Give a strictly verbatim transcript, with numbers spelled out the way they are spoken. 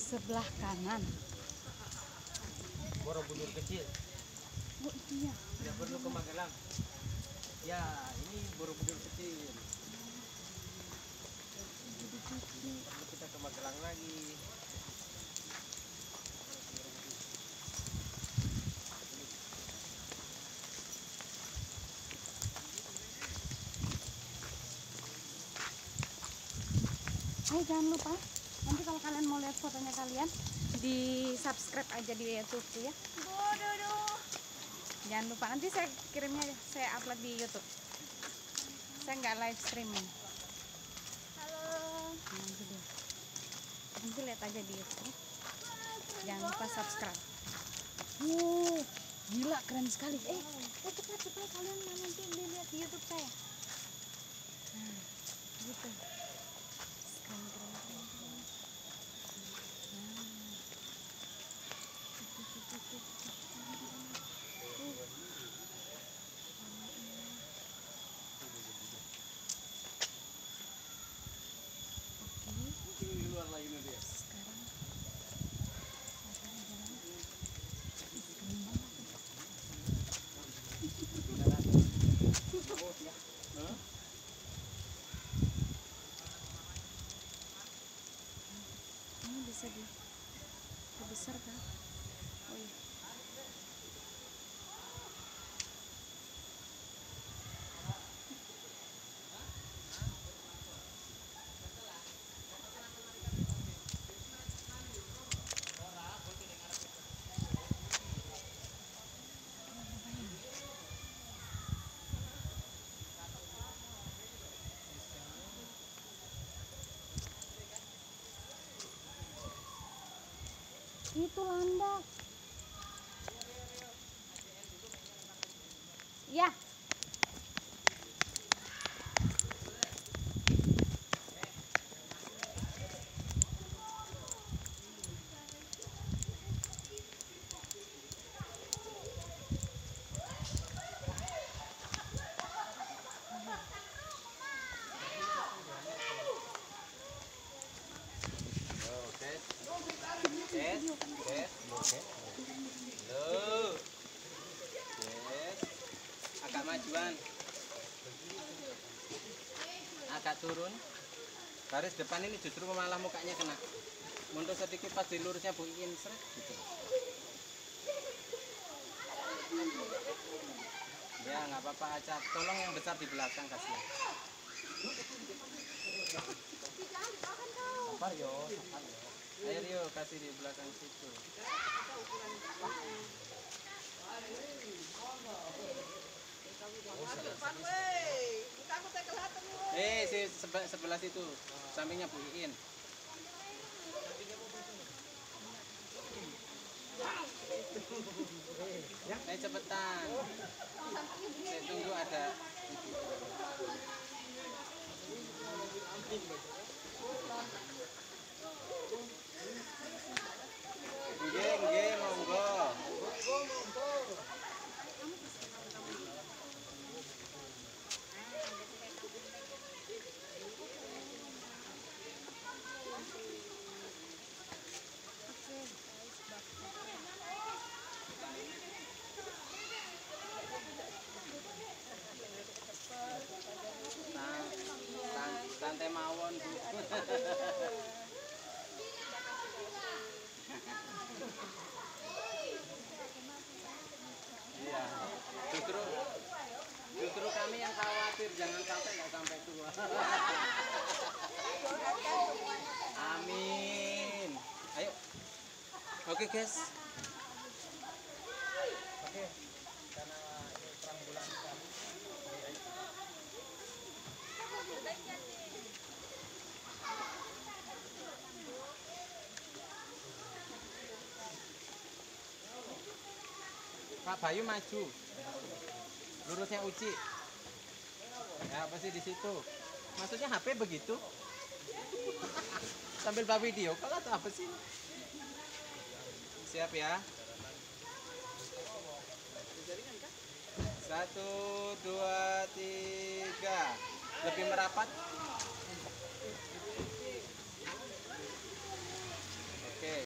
sebelah kanan. Borobudur kecil. Oh iya. Tidak perlu ke Magelang. Ya, ini Borobudur kecil. Perlu kita ke Magelang lagi. Oh jangan lupa, nanti kalau kalian mau lihat fotonya kalian, di subscribe aja di YouTube ya. Jangan lupa, nanti saya kirimnya, saya upload di YouTube. Saya nggak live streaming. Halo. Nanti, deh. nanti lihat aja di YouTube. Jangan lupa subscribe. Wow, gila keren sekali. Eh, eh cepat cepat kalian nanti dilihat di YouTube saya. Nah, gitu. Keren keren keren. keren. Nah. Di luar lagi nanti ya. Sekarang ini bisa di besar kan? Oh iya. Itu landak. Ya. Yes, yes, oke. Halo. Yes. Agak majuan. Agak turun. Garis depan ini justru malah mukanya kena. Mundur sedikit pas di lurusnya Bu Iin seret gitu. Ya nggak apa-apa aja. Tolong yang besar di belakang kasihan. Sabar yo, sabar yo. Ayo Rio, kasih di belakang situ. Eh, si sebelah, sebelah situ, sampingnya Bu Iin. Eh cepetan. Saya tunggu ada. Nggih, nggih, monggo. Santai mawon, Bu. Iya. Justru justru kami yang khawatir jangan sampai nggak sampai tua. Amin. Ayo. Oke, guys. Oke. Karena ini terang bulan kami. Pak Bayu maju, lurusnya Uci. Ya apa sih di situ? Maksudnya H P begitu? Sambil bawa video, kalau atau apa sih? Siap ya? Satu, dua, tiga. Lebih merapat.